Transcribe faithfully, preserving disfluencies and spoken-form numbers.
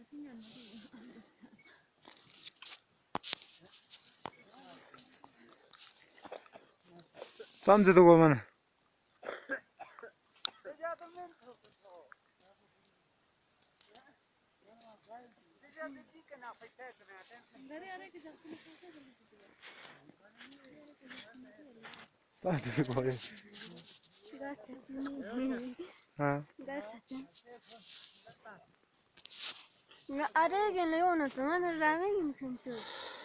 Sanze to go man. Sanze to go. हाँ أنا أريد أن يونا تمام الرامي يمكن تقول